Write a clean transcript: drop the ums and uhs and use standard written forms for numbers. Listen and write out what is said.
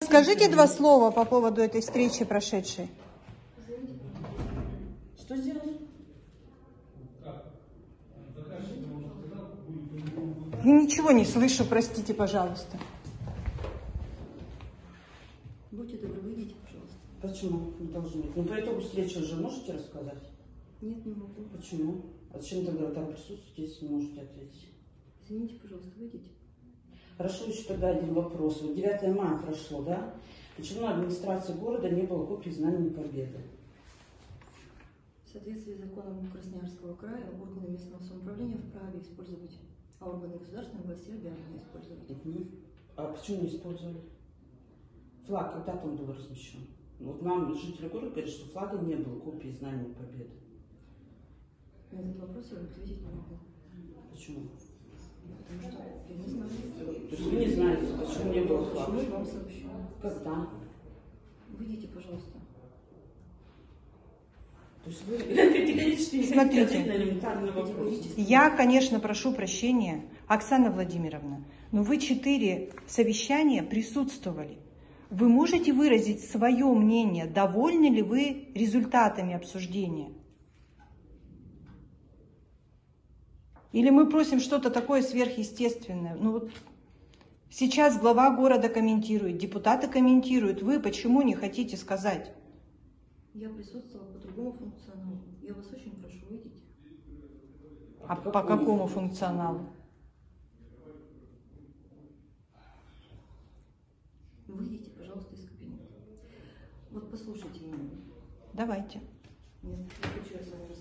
Скажите два слова по поводу этой встречи прошедшей. Что сделать? Я ничего не слышу, простите, пожалуйста. Будьте добры, выйдите, пожалуйста. Почему не должны быть? Ну, по итогу встречи уже можете рассказать? Нет, не могу. Почему? А зачем тогда там присутствуете, если не можете ответить? Извините, пожалуйста, выйдите. Хорошо, еще тогда один вопрос. Вот 9 мая прошло, да? Почему на администрации города не было копий Знамени Победы? В соответствии с законом Красноярского края, органы местного самоуправления вправе использовать, а органы государственной власти обязаны использовать. А почему не использовали? Флаг когда там был размещен? Вот нам, жители города, говорят, что флага не было, копии Знамени Победы. На этот вопрос я ответить не могу. Почему? Потому что я не знаю. То есть вы не знаете, почему не было флага? Почему я вам сообщу? Когда? Выйдите, пожалуйста. То есть вы категорически не хотите ответить на элементарный вопрос? Я, конечно, прошу прощения, Оксана Владимировна, но вы 4 совещания присутствовали. Вы можете выразить свое мнение, довольны ли вы результатами обсуждения? Или мы просим что-то такое сверхъестественное? Ну вот сейчас глава города комментирует, депутаты комментируют. Вы почему не хотите сказать? Я присутствовала по другому функционалу. Я вас очень прошу, выйдите. А по какому функционалу? Выйдите, пожалуйста, из кабинета. Вот послушайте меня. Давайте. Нет, я хочу с вами